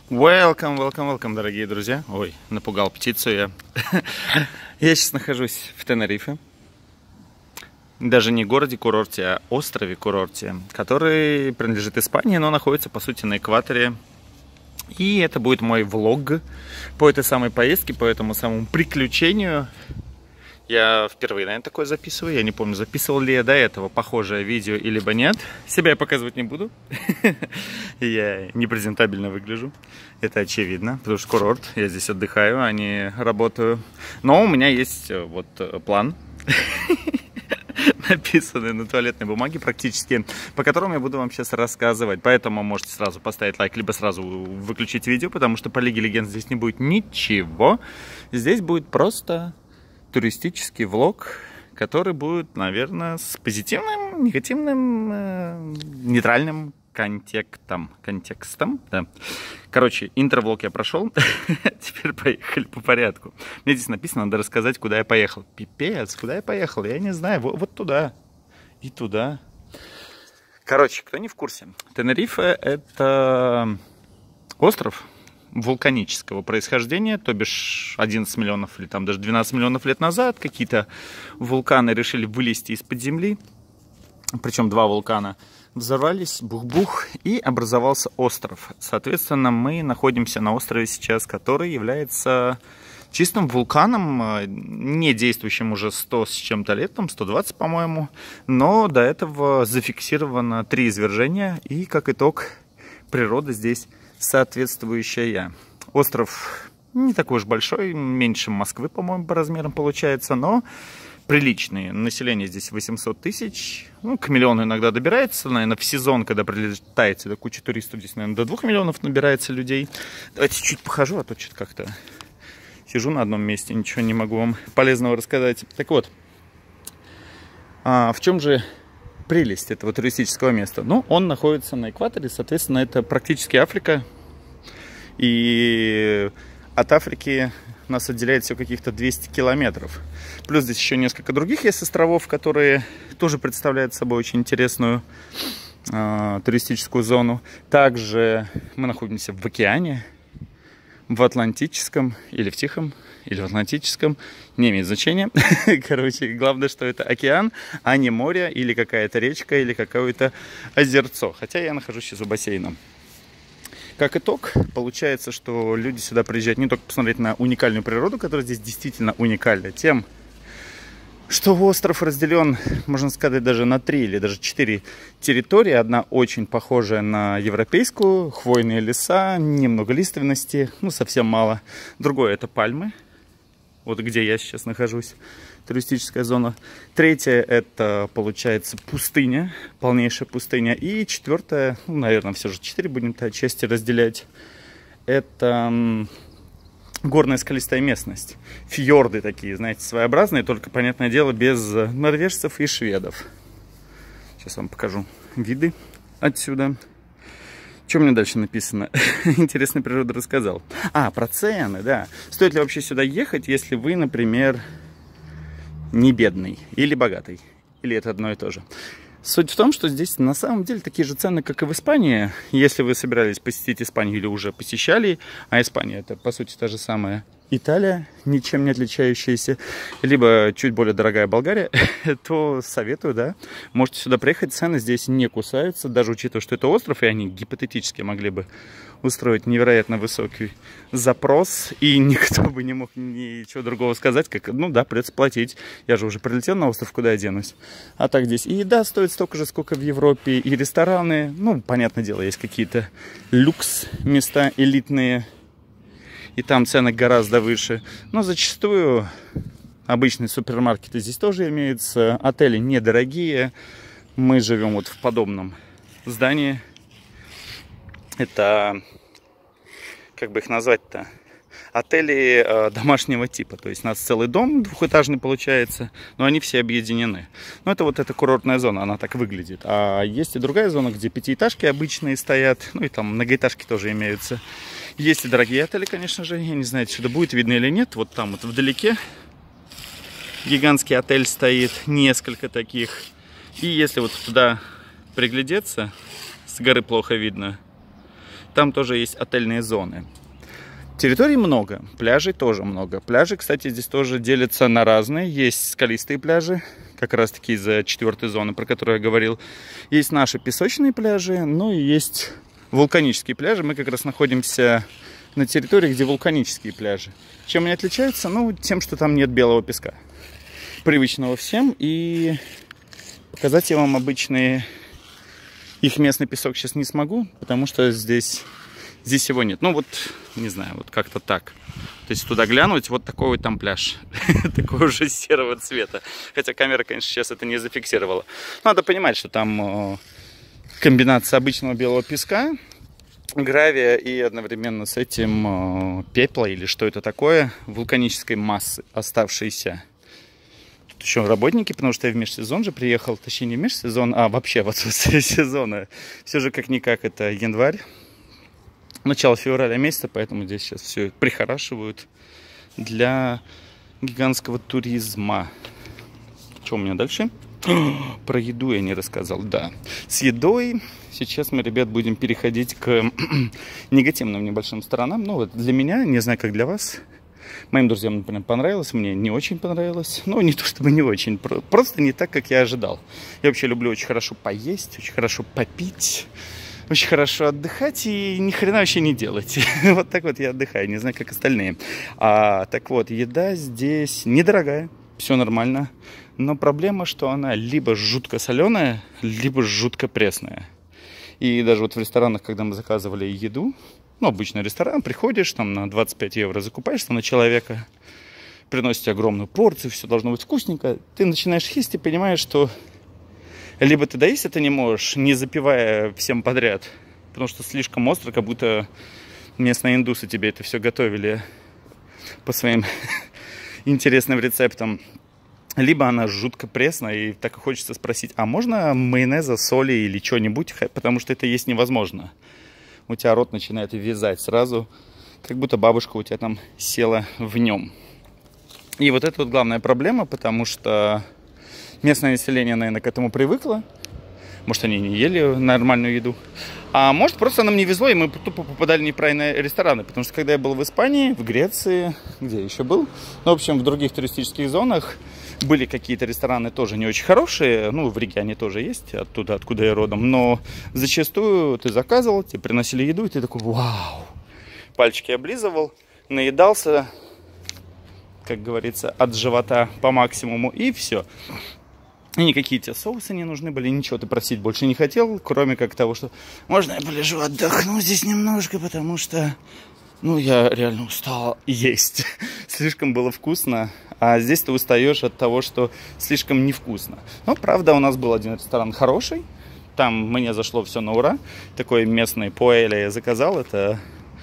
Welcome, дорогие друзья. Ой, напугал птицу я. Я сейчас нахожусь в Тенерифе. Даже не городе-курорте, а острове-курорте, который принадлежит Испании, но находится, по сути, на экваторе. И это будет мой влог по этой самой поездке, по этому самому приключению. Я впервые, наверное, такое записываю. Я не помню, записывал ли я до этого похожее видео или нет. Себя я показывать не буду. Я непрезентабельно выгляжу. Это очевидно, потому что курорт. Я здесь отдыхаю, а не работаю. Но у меня есть вот план, написанный на туалетной бумаге практически, по которому я буду вам сейчас рассказывать. Поэтому можете сразу поставить лайк, либо сразу выключить видео, потому что по Лиге Легенд здесь не будет ничего. Здесь будет просто туристический влог, который будет, наверное, с позитивным, негативным, нейтральным контекстом. Да. Короче, интровлог я прошел. Теперь поехали по порядку. Мне здесь написано, надо рассказать, куда я поехал. Пипец, куда я поехал? Я не знаю. Вот туда и туда. Короче, кто не в курсе, Тенерифе — это остров вулканического происхождения, то бишь 11 миллионов или там даже 12 миллионов лет назад какие-то вулканы решили вылезти из-под земли, причем два вулкана взорвались, бух-бух, и образовался остров. Соответственно, мы находимся на острове сейчас, который является чистым вулканом, не действующим уже 100 с чем-то лет, там 120, по-моему, но до этого зафиксировано 3 извержения, и как итог природа здесь соответствующая. Остров не такой уж большой, меньше Москвы, по-моему, по размерам получается, но приличный. Население здесь 800 тысяч, ну, к миллиону иногда добирается, наверное, в сезон, когда прилетает сюда куча туристов, здесь, наверное, до 2 миллионов набирается людей. Давайте чуть похожу, а то что-то как-то сижу на одном месте, ничего не могу вам полезного рассказать. Так вот, в чем же прелесть этого туристического места? Ну, он находится на экваторе, соответственно, это практически Африка. И от Африки нас отделяет всего каких-то 200 километров. Плюс здесь еще несколько других есть островов, которые тоже представляют собой очень интересную туристическую зону. Также мы находимся в океане, в Атлантическом или в Тихом, или в Атлантическом, не имеет значения. Короче, главное, что это океан, а не море, или какая-то речка, или какое-то озерцо. Хотя я нахожусь сейчас у бассейна. Как итог, получается, что люди сюда приезжают не только посмотреть на уникальную природу, которая здесь действительно уникальна, тем, что остров разделен, можно сказать, даже на 3 или даже 4 территории. Одна очень похожая на европейскую, хвойные леса, немного лиственности, ну совсем мало. Другое — это пальмы, вот где я сейчас нахожусь, туристическая зона. Третье — это, получается, пустыня, полнейшая пустыня. И четвертое, ну, наверное, все же 4 будем отчасти разделять, это горная скалистая местность. Фьорды такие, знаете, своеобразные, только, понятное дело, без норвежцев и шведов. Сейчас вам покажу виды отсюда. Что мне дальше написано? Интересная природа рассказал. Про цены, да. Стоит ли вообще сюда ехать, если вы, например, не бедный или богатый? Или это одно и то же? Суть в том, что здесь на самом деле такие же цены, как и в Испании. Если вы собирались посетить Испанию или уже посещали, а Испания — это, по сути, та же самая Италия, ничем не отличающаяся, либо чуть более дорогая Болгария, то советую, да, можете сюда приехать. Цены здесь не кусаются, даже учитывая, что это остров, и они гипотетически могли бы устроить невероятно высокий запрос, и никто бы не мог ничего другого сказать, как, ну да, придется платить, я же уже прилетел на остров, куда я денусь. А так здесь и еда стоит столько же, сколько в Европе, и рестораны, ну, понятное дело, есть какие-то люкс места элитные, и там цены гораздо выше. Но зачастую обычные супермаркеты здесь тоже имеются. Отели недорогие. Мы живем вот в подобном здании. Это, как бы их назвать-то? Отели домашнего типа. То есть у нас целый дом двухэтажный получается, но они все объединены. Но это вот эта курортная зона, она так выглядит. А есть и другая зона, где пятиэтажки обычные стоят. Ну и там многоэтажки тоже имеются. Есть и дорогие отели, конечно же. Я не знаю, сюда будет видно или нет. Вот там вот вдалеке гигантский отель стоит. Несколько таких. И если вот туда приглядеться, с горы плохо видно, там тоже есть отельные зоны. Территорий много, пляжей тоже много. Пляжи, кстати, здесь тоже делятся на разные. Есть скалистые пляжи, как раз таки из-за 4-й зоны, про которую я говорил. Есть наши песочные пляжи, ну и есть вулканические пляжи. Мы как раз находимся на территории, где вулканические пляжи. Чем они отличаются? Ну, тем, что там нет белого песка, привычного всем. И показать я вам обычный их местный песок сейчас не смогу, потому что здесь его нет. Ну вот, не знаю, вот как-то так. То есть туда глянуть, вот такой вот там пляж. Такого же серого цвета. Хотя камера, конечно, сейчас это не зафиксировала. Надо понимать, что там комбинация обычного белого песка, гравия и одновременно с этим пепла, или что это такое, вулканической массы оставшейся. Тут еще работники, потому что я в межсезон же приехал, точнее не в межсезон, а вообще в отсутствие сезона. Все же как-никак это январь. Начало февраля месяца, поэтому здесь сейчас все прихорашивают для гигантского туризма. Что у меня дальше? Про еду я не рассказал, да. С едой сейчас мы, ребят, будем переходить к негативным небольшим сторонам. Ну вот для меня, не знаю, как для вас. Моим друзьям, например, понравилось, мне не очень понравилось. Ну, не то чтобы не очень, просто не так, как я ожидал. Я вообще люблю очень хорошо поесть, очень хорошо попить. Очень хорошо отдыхать и ни хрена вообще не делать. Вот так вот я отдыхаю, не знаю, как остальные. Так вот, еда здесь недорогая, все нормально. Но проблема, что она либо жутко соленая, либо жутко пресная. И даже вот в ресторанах, когда мы заказывали еду, ну, обычный ресторан, приходишь, там на 25 евро закупаешься на человека, приносят тебе огромную порцию, все должно быть вкусненько. Ты начинаешь есть и понимаешь, что либо ты доесть это не можешь, не запивая всем подряд, потому что слишком остро, как будто местные индусы тебе это все готовили по своим интересным рецептам. Либо она жутко пресная, и так и хочется спросить, а можно майонеза, соли или что-нибудь, потому что это есть невозможно. У тебя рот начинает вязать сразу, как будто бабушка у тебя там села в нем. И вот это вот главная проблема, потому что местное население, наверное, к этому привыкло. Может, они не ели нормальную еду. А может, просто нам не везло, и мы тупо попадали в неправильные рестораны. Потому что, когда я был в Испании, в Греции, где я еще был, ну, в общем, в других туристических зонах, были какие-то рестораны тоже не очень хорошие. Ну, в Риге они тоже есть, оттуда, откуда я родом. Но зачастую ты заказывал, тебе приносили еду, и ты такой, вау. Пальчики облизывал, наедался, как говорится, от живота по максимуму, и все. И никакие тебе соусы не нужны были, ничего ты просить больше не хотел, кроме как того, что можно я полежу, отдохну здесь немножко, потому что, ну, я реально устал есть. Слишком было вкусно, а здесь ты устаешь от того, что слишком невкусно. Но, правда, у нас был один ресторан хороший, там мне зашло все на ура. Такой местный паэлья я заказал, это...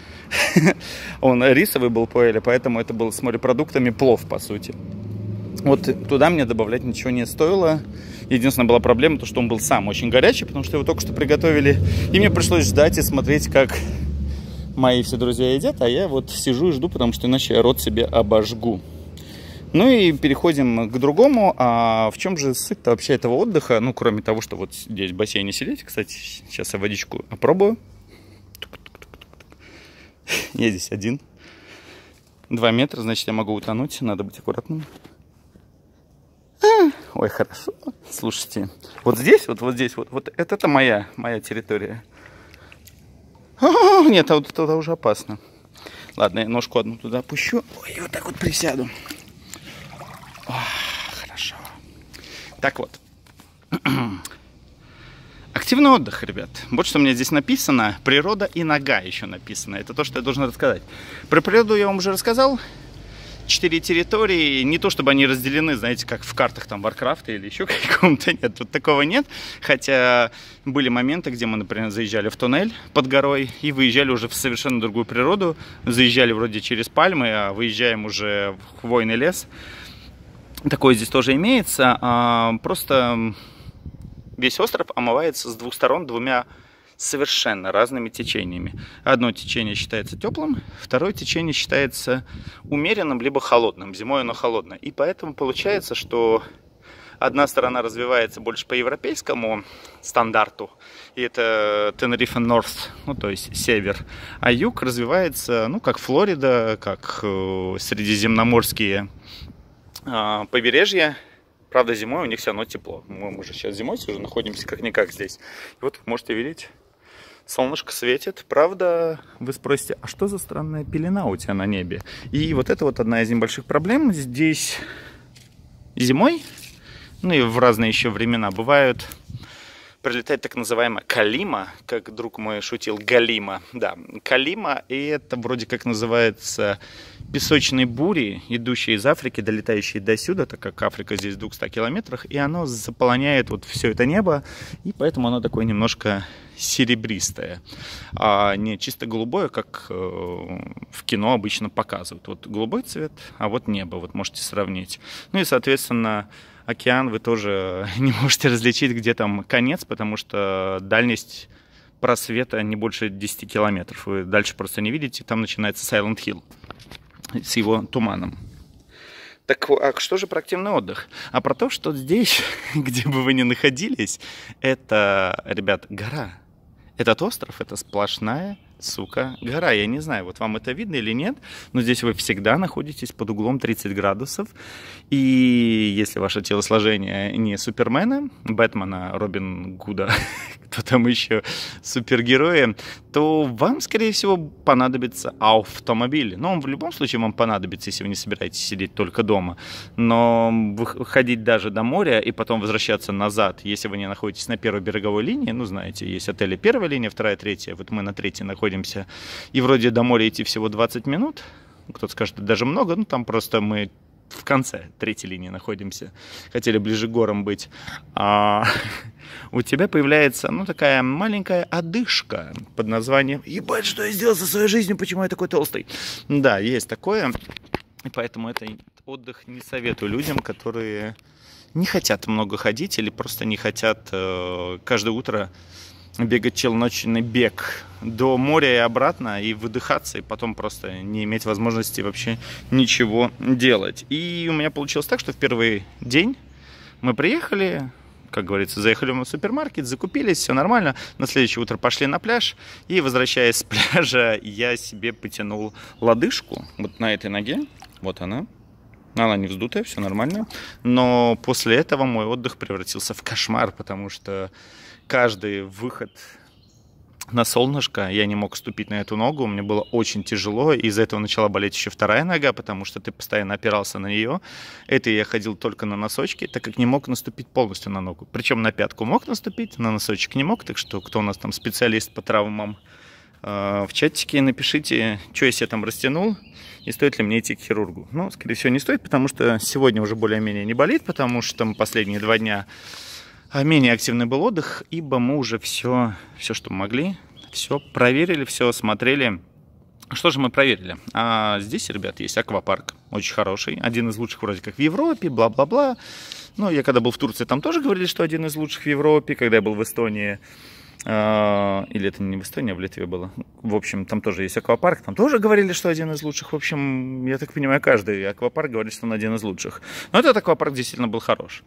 Он рисовый был паэлья, поэтому это был с морепродуктами плов, по сути. Вот туда мне добавлять ничего не стоило. Единственная была проблема, то, что он был сам очень горячий, потому что его только что приготовили. И мне пришлось ждать и смотреть, как мои все друзья едят, а я вот сижу и жду, потому что иначе я рот себе обожгу. Ну и переходим к другому. А в чем же суть-то вообще этого отдыха? Ну, кроме того, что вот здесь в бассейне сидеть. Кстати, сейчас я водичку опробую. Я здесь один. 2 метра, значит, я могу утонуть. Надо быть аккуратным. Ой, хорошо. Слушайте, вот здесь, вот это моя территория. Нет, а вот туда уже опасно. Ладно, я ножку одну туда опущу. Ой, вот так вот присяду. Хорошо. Так вот. Активный отдых, ребят. Вот что у меня здесь написано. Природа и нога еще написано. Это то, что я должен рассказать. Про природу я вам уже рассказал. 4 территории, не то чтобы они разделены, знаете, как в картах там Варкрафта или еще каком-то, нет, тут такого нет. Хотя были моменты, где мы, например, заезжали в туннель под горой и выезжали уже в совершенно другую природу. Заезжали вроде через пальмы, а выезжаем уже в хвойный лес. Такое здесь тоже имеется. Просто весь остров омывается с 2 сторон 2 совершенно разными течениями. Одно течение считается теплым, второе течение считается умеренным, либо холодным. Зимой оно холодное. И поэтому получается, что одна сторона развивается больше по европейскому стандарту, и это Тенерифе Норth, ну то есть север, а юг развивается, ну как Флорида, как средиземноморские побережья. Правда, зимой у них все равно тепло. Мы же сейчас зимой уже находимся как-никак здесь. И вот можете видеть, солнышко светит. Правда, вы спросите, а что за странная пелена у тебя на небе? И вот это вот одна из небольших проблем. Здесь зимой, ну и в разные еще времена бывают, прилетает так называемая калима, как друг мой шутил, галима. Да, калима, и это вроде как называется песочные бури, идущие из Африки, долетающие до сюда, так как Африка здесь в 200 километрах, и оно заполоняет вот все это небо, и поэтому оно такое немножко серебристое, а не чисто голубое, как в кино обычно показывают. Вот голубой цвет, а вот небо, вот можете сравнить. Ну и, соответственно, океан вы тоже не можете различить, где там конец, потому что дальность просвета не больше 10 километров. Вы дальше просто не видите, там начинается Silent Hill с его туманом. Так, а что же про активный отдых? А про то, что здесь, где бы вы ни находились, это, ребят, гора. Этот остров, это сплошная, сука, гора. Я не знаю, вот вам это видно или нет, но здесь вы всегда находитесь под углом 30 градусов. И если ваше телосложение не Супермена, Бэтмена, Робин Гуда, кто там еще, супергерои, то вам, скорее всего, понадобится автомобиль. Но он в любом случае вам понадобится, если вы не собираетесь сидеть только дома. Но ходить даже до моря и потом возвращаться назад, если вы не находитесь на первой береговой линии, ну, знаете, есть отели первая линия, вторая, третья, вот мы на третьей находимся, и вроде до моря идти всего 20 минут, кто-то скажет, это даже много, ну, там просто мы в конце третьей линии находимся, хотели ближе к горам быть, у тебя появляется, ну, такая маленькая одышка под названием «Ебать, что я сделал со своей жизнью, почему я такой толстый?» Да, есть такое, и поэтому это отдых не советую людям, которые не хотят много ходить или просто не хотят каждое утро бегать челночный бег до моря и обратно, и выдыхаться, и потом просто не иметь возможности вообще ничего делать. И у меня получилось так, что в первый день мы приехали, как говорится, заехали в супермаркет, закупились, все нормально. На следующее утро пошли на пляж, и, возвращаясь с пляжа, я себе потянул лодыжку вот на этой ноге, вот она. Она не вздутая, все нормально. Но после этого мой отдых превратился в кошмар, потому что каждый выход на солнышко я не мог ступить на эту ногу. Мне было очень тяжело. Из-за этого начала болеть еще вторая нога, потому что ты постоянно опирался на нее. Это я ходил только на носочки, так как не мог наступить полностью на ногу. Причем на пятку мог наступить, на носочек не мог. Так что кто у нас там специалист по травмам, в чатике напишите, что я себе там растянул и стоит ли мне идти к хирургу. Ну, скорее всего, не стоит, потому что сегодня уже более-менее не болит, потому что последние 2 дня менее активный был отдых, ибо мы уже все, что могли, все проверили, все осмотрели. Что же мы проверили? Здесь, ребят, есть аквапарк, очень хороший, один из лучших вроде как в Европе, бла-бла-бла. Ну, я когда был в Турции, там тоже говорили, что один из лучших в Европе. Когда я был в Эстонии, или это не в Эстонии, а в Литве было. В общем, там тоже есть аквапарк, там тоже говорили, что один из лучших. В общем, я так понимаю, каждый аквапарк говорит, что он один из лучших. Но этот аквапарк действительно был хорош.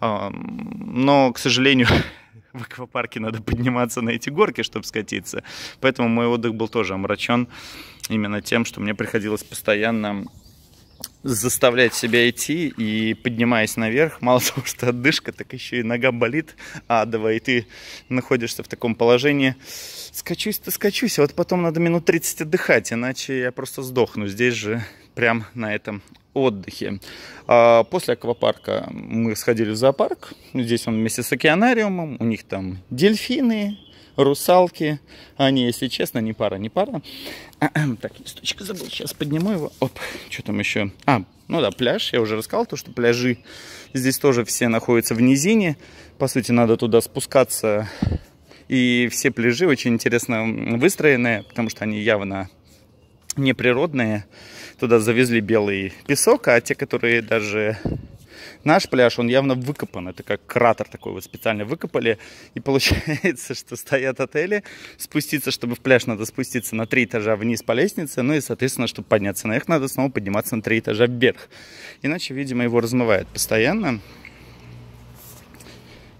Но, к сожалению, в аквапарке надо подниматься на эти горки, чтобы скатиться. Поэтому мой отдых был тоже омрачен именно тем, что мне приходилось постоянно заставлять себя идти, и поднимаясь наверх, мало того, что отдышка, так еще и нога болит адово, и ты находишься в таком положении. Скачусь-то скачусь, а вот потом надо минут 30 отдыхать, иначе я просто сдохну здесь же, прям на этом отдыхе. После аквапарка мы сходили в зоопарк. Здесь он вместе с океанариумом, у них там дельфины, русалки. Они, если честно, не пара. Так, листочек забыл, сейчас подниму его. Оп, что там еще? Ну да, пляж. Я уже рассказал, то, что пляжи здесь тоже все находятся в низине. По сути, надо туда спускаться. И все пляжи очень интересно выстроены, потому что они явно неприродные. Туда завезли белый песок, а те, которые даже... Наш пляж, он явно выкопан. Это как кратер такой вот специально выкопали. И получается, что стоят отели. Спуститься, чтобы в пляж, надо спуститься на 3 этажа вниз по лестнице. Ну и, соответственно, чтобы подняться наверх, надо снова подниматься на 3 этажа вверх. Иначе, видимо, его размывает постоянно.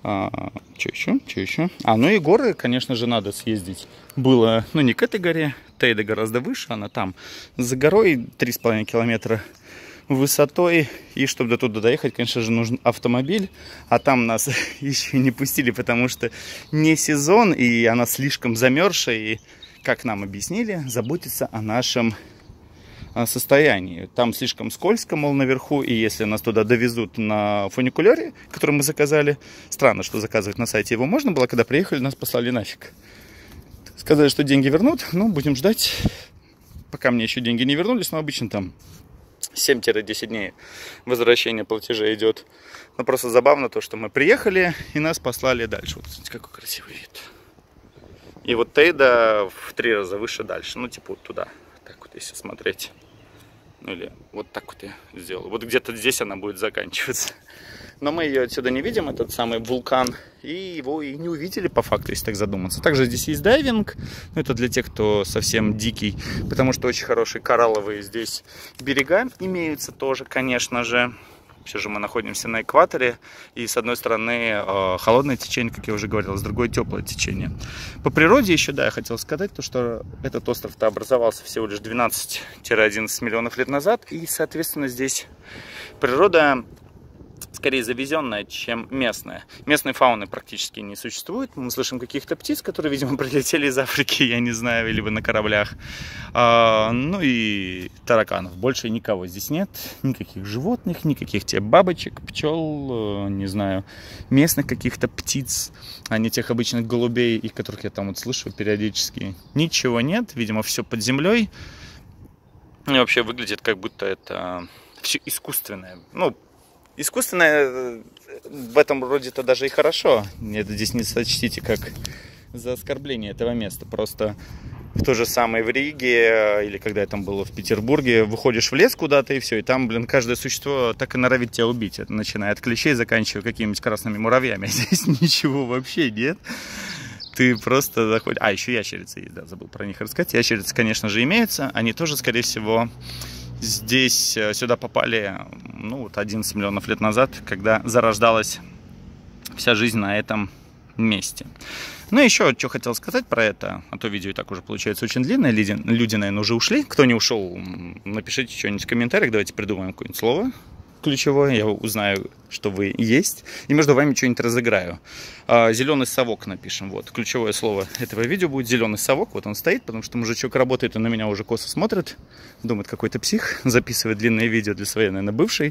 Что еще? Что еще? Ну и горы, конечно же, надо съездить. Было, ну, не к этой горе, Тейда гораздо выше, она там за горой 3,5 километра высотой. И чтобы до туда доехать, конечно же, нужен автомобиль. А там нас еще не пустили, потому что не сезон, и она слишком замерзшая. И, как нам объяснили, заботиться о нашем состоянии. Там слишком скользко, мол, наверху, и если нас туда довезут на фуникулере, который мы заказали, странно, что заказывать на сайте его можно было, когда приехали, нас послали нафиг. Сказали, что деньги вернут, ну, будем ждать, пока мне еще деньги не вернулись, но обычно там 7-10 дней возвращения платежа идет. Но просто забавно то, что мы приехали, и нас послали дальше. Вот, смотрите, какой красивый вид. И вот Тейда в 3 раза выше дальше, ну, типа вот туда, так вот, если смотреть. Ну или вот так вот я сделал. Вот где-то здесь она будет заканчиваться. Но мы ее отсюда не видим, этот самый вулкан. И его и не увидели по факту, если так задуматься. Также здесь есть дайвинг. Но это для тех, кто совсем дикий. Потому что очень хорошие коралловые здесь берега имеются тоже, конечно же. Все же мы находимся на экваторе. И с одной стороны холодное течение, как я уже говорил, с другой теплое течение. По природе еще, да, я хотел сказать, то, что этот остров-то образовался всего лишь 12-11 миллионов лет назад. И, соответственно, здесь природа скорее завезенная, чем местная. Местной фауны практически не существует. Мы слышим каких-то птиц, которые, видимо, прилетели из Африки, я не знаю, либо на кораблях. Ну и тараканов. Больше никого здесь нет. Никаких животных, никаких тебе бабочек, пчел, не знаю, местных каких-то птиц, а не тех обычных голубей, и которых я там вот слышу периодически. Ничего нет. Видимо, все под землей. И вообще выглядит, как будто это все искусственное. Ну, искусственное в этом роде-то даже и хорошо. Это здесь не сочтите как за оскорбление этого места. Просто в то же самое в Риге, или когда я там был в Петербурге, выходишь в лес куда-то и все, и там, блин, каждое существо так и норовит тебя убить. Это начиная от клещей, заканчивая какими-нибудь красными муравьями. Здесь ничего вообще нет. Ты просто заходишь... еще ящерицы есть, да, забыл про них рассказать. Ящерицы, конечно же, имеются. Они тоже, скорее всего... Здесь сюда попали, ну, вот 11 миллионов лет назад, когда зарождалась вся жизнь на этом месте. Ну, еще что хотел сказать про это, а то видео и так уже получается очень длинное, люди, наверное, уже ушли. Кто не ушел, напишите что-нибудь в комментариях, давайте придумаем какое-нибудь слово ключевое, я узнаю, что вы есть, и между вами что-нибудь разыграю. Зеленый совок напишем, вот, ключевое слово этого видео будет зеленый совок, вот он стоит, потому что мужичок работает, и на меня уже косо смотрит, думает, какой-то псих, записывает длинные видео для своей, наверное, бывшей.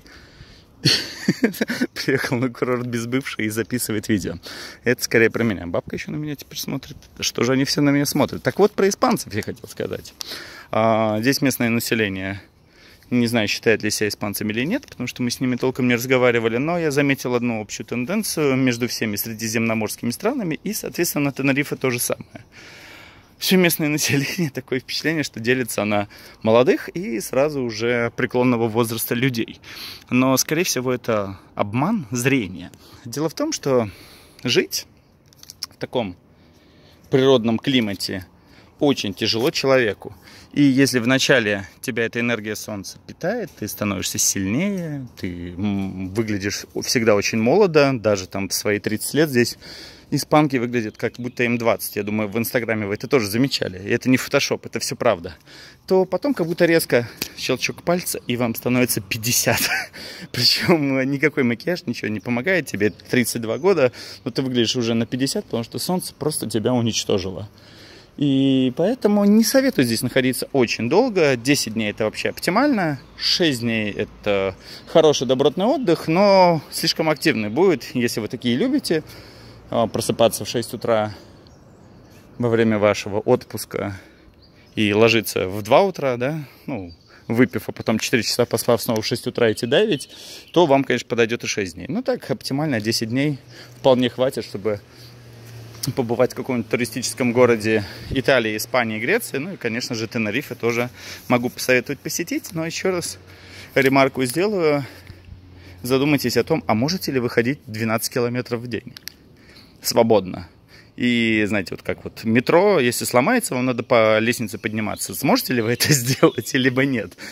Приехал на курорт без бывшей и записывает видео. Это скорее про меня. Бабка еще на меня теперь смотрит. Что же они все на меня смотрят? Так вот, про испанцев я хотел сказать. Здесь местное население... Не знаю, считают ли себя испанцами или нет, потому что мы с ними толком не разговаривали, но я заметил одну общую тенденцию между всеми средиземноморскими странами, и, соответственно, на Тенерифе то же самое. Все местное население, такое впечатление, что делится на молодых и сразу уже преклонного возраста людей. Но, скорее всего, это обман зрения. Дело в том, что жить в таком природном климате очень тяжело человеку. И если вначале тебя эта энергия солнца питает, ты становишься сильнее, ты выглядишь всегда очень молодо, даже там в свои 30 лет здесь испанки выглядят как будто им 20. Я думаю, в Инстаграме вы это тоже замечали. И это не фотошоп, это все правда. То потом как будто резко щелчок пальца, и вам становится 50. Причем никакой макияж, ничего не помогает. Тебе 32 года, но ты выглядишь уже на 50, потому что солнце просто тебя уничтожило. И поэтому не советую здесь находиться очень долго. 10 дней это вообще оптимально. 6 дней это хороший добротный отдых, но слишком активный будет, если вы такие любите. Просыпаться в 6 утра во время вашего отпуска и ложиться в 2 утра, да, ну, выпив, а потом 4 часа поспав, снова в 6 утра идти дайвить, то вам, конечно, подойдет и 6 дней. Ну так, оптимально 10 дней вполне хватит, чтобы побывать в каком-нибудь туристическом городе Италии, Испании, Греции. Ну и, конечно же, Тенерифе тоже могу посоветовать посетить. Но еще раз ремарку сделаю. Задумайтесь о том, а можете ли вы ходить 12 километров в день свободно. И, знаете, вот как вот метро, если сломается, вам надо по лестнице подниматься. Сможете ли вы это сделать, либо нет?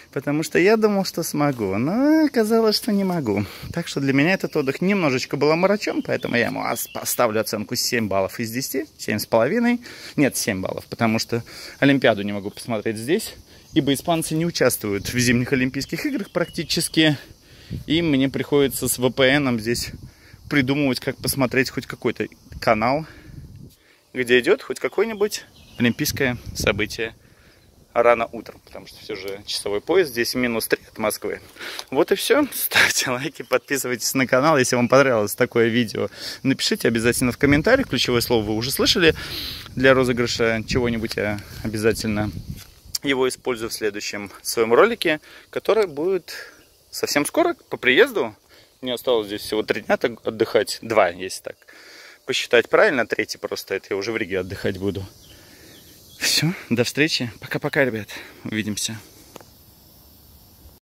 Потому что я думал, что смогу, но оказалось, что не могу. Так что для меня этот отдых немножечко был омрачен, поэтому я ему поставлю оценку 7 баллов из 10, 7,5. Нет, 7 баллов, потому что Олимпиаду не могу посмотреть здесь, ибо испанцы не участвуют в зимних Олимпийских играх практически, и мне приходится с VPN здесь придумывать, как посмотреть хоть какой-то канал, где идет хоть какое-нибудь олимпийское событие рано утром, потому что все же часовой пояс, здесь -3 от Москвы. Вот и все. Ставьте лайки, подписывайтесь на канал, если вам понравилось такое видео. Напишите обязательно в комментариях, ключевое слово вы уже слышали. Для розыгрыша чего-нибудь я обязательно его использую в следующем своем ролике, который будет совсем скоро, по приезду. Мне осталось здесь всего 3 дня отдыхать, 2, если так посчитать правильно, 3 просто, это я уже в Риге отдыхать буду. Все, до встречи. Пока-пока, ребят. Увидимся.